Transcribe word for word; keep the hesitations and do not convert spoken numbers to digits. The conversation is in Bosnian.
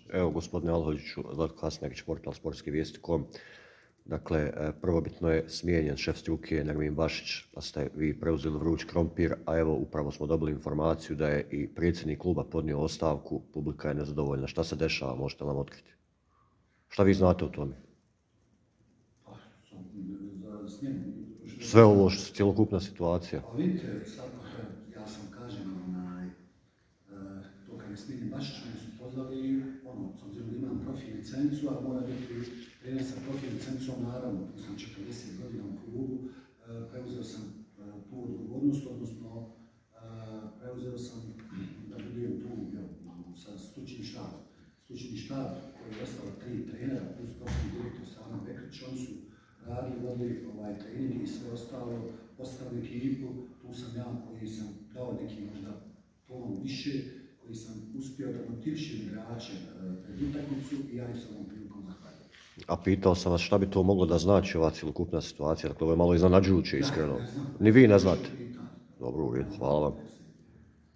Evo, gospodine Alhođiću, Zlatko Hasnagić, portal sportski vijesti точка com. Dakle, prvobitno je smijenjen šef struke Nermin Bašić, pa ste vi preuzeli vruć krompir, a evo upravo smo dobili informaciju da je i predsjednik kluba podnio ostavku, publika je nezadovoljna. Šta se dešava, možete nam otkriti? Šta vi znate o tome? Sve ovo što je cjelokupna situacija. Pa vidite, ja sam kažem, to kad je smijenjen Bašić, mene su pozvali, ono, s obzirom da imam profil licencu, a mora biti trener sa profil licencom, naravno, tu sam četrdeset godina u klubu, preuzeo sam tu odgovornost, odnosno preuzeo sam da budem tu sa stručnim štabom. Stručni štab koji je ostalo tri trenera, plus profil direktor Stano Bekrić, oni su radili, vodili ovaj trening i sve ostalo, postavili ekipu, tu sam ja koji sam dao neki možda polom više, koji sam uspio da motivišem igrače pred utakmicu i ja im se ovom prilikom zahvaljujem. A pitao sam vas šta bi to moglo da znači ova cjelokupna situacija, dakle ovo je malo iznenađujuće iskreno. Ja ne znam. Ni vi ne znate. Dobro, u redu, hvala vam.